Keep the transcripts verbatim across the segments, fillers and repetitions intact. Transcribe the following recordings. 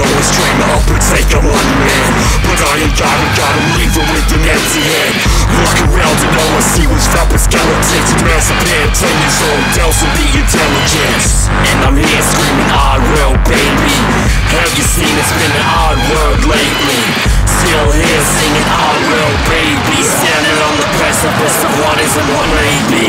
always trying to overtake a one man, but I ain't got him, got him leaving with an empty hand. Look around and all I see was vapid skeletons and massive band, ten years old, dousing the intelligence. And I'm here screaming odd world, baby. Have you seen it's been an odd world lately? Still here singing odd world, baby. Standing on the precipice of what is and what may be.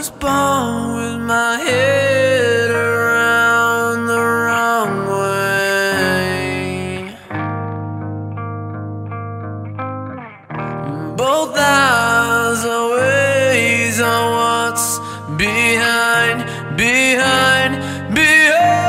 was born with my head around the wrong way. Both eyes are ways on what's behind, behind, behind.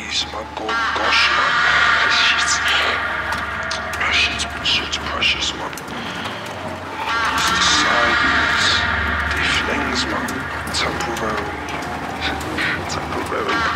please, man. God, gosh, man. This shit's, that shit's, shit's precious, man. These decides, they flings, man. Temporary. Temporary.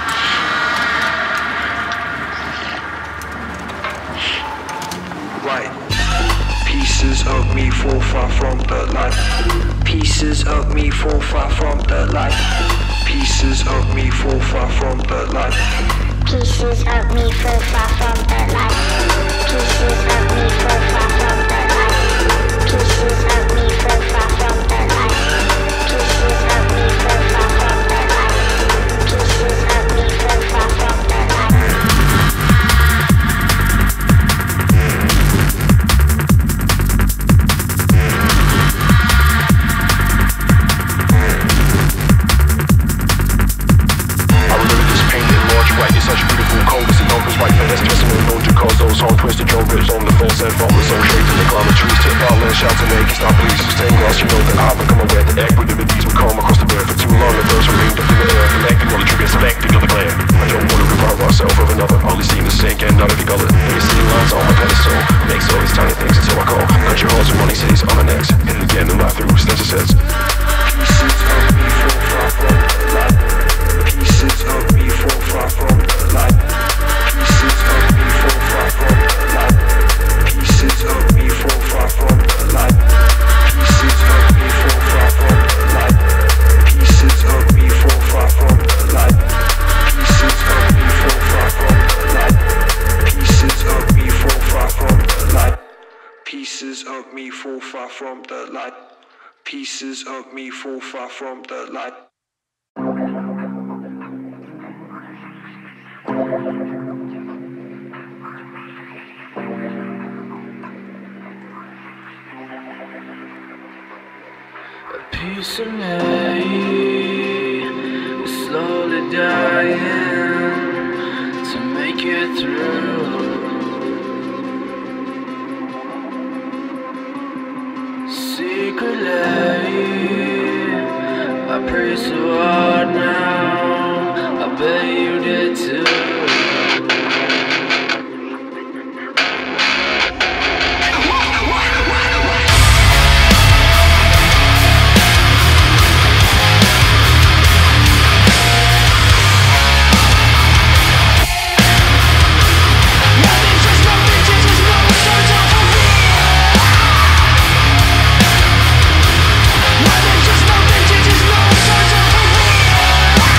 Right. Pieces of me fall far from the light. Pieces of me fall far from the light. Pieces of me fall far from the light. Pieces of me fall far from the light. Pieces of me fall far from the light. Pieces of me fall far from the light. Pieces of me fall far from the light. Pieces of me fall far from the light. Such beautiful colors and numbers right there. That's testament known to cause those hard twisted jokers on the fence and farmers so straight to the climate trees to ball and shout to make it stop please. Stained glass, you know that I've become aware that equanimities will come across the bear for too long. The birds remained up in the air, collecting all the triggers, selecting of the glare. I don't want to revive myself of another, only seeing the sink and not of the gullet. Maybe seeing lines on my pedestal, makes all these tiny things until I call. Country halls and money cities on the next, hit it again and life through stencil sets. Pieces of me fall far from the light. Pieces of me fall far from the light. Pieces of me fall far from the light. Pieces of me fall far from the light. Pieces of me fall far from the light. Pieces of me fall far from the light. Pieces of me fall far from the light. Pieces of me fall far from the light. Pieces of me fall far from the light. Pieces of me fall far from the light. A piece of me is slowly dying to make it through. Secretly, I pray so hard now. I bet you did too. Just no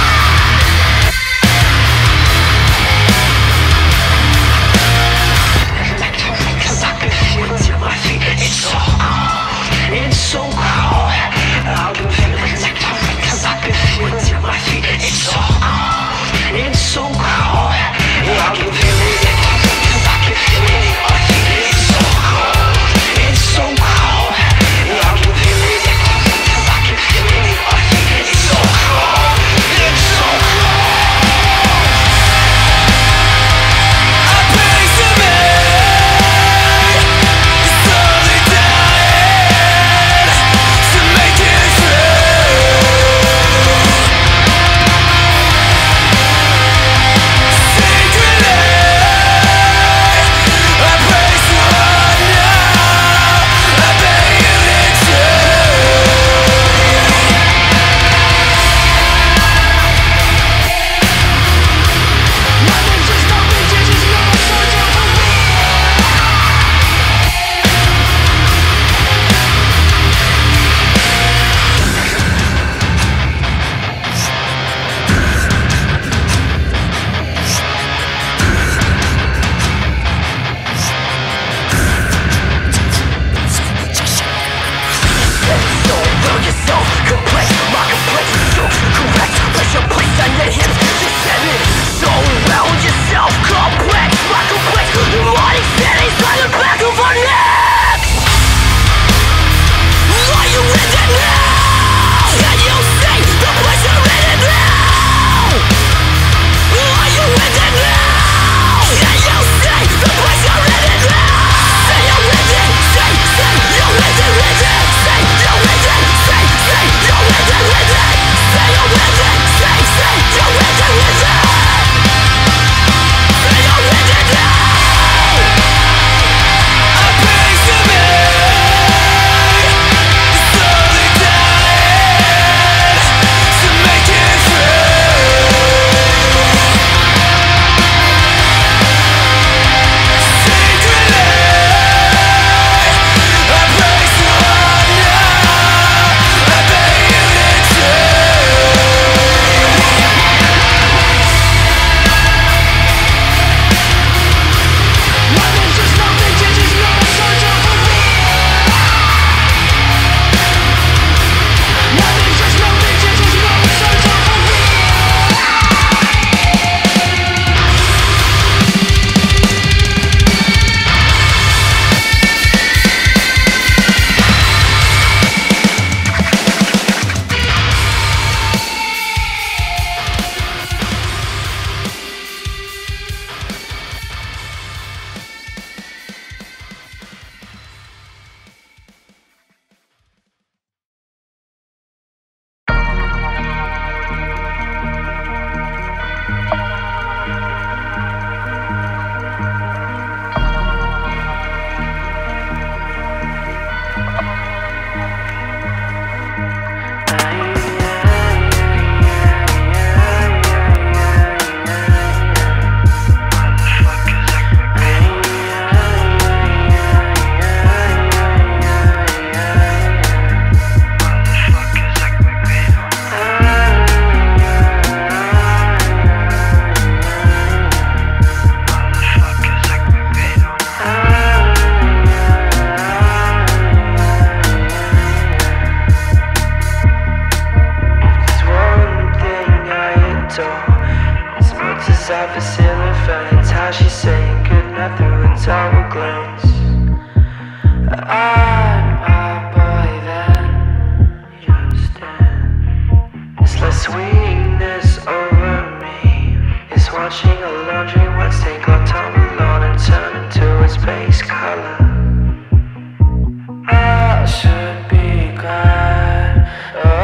uh,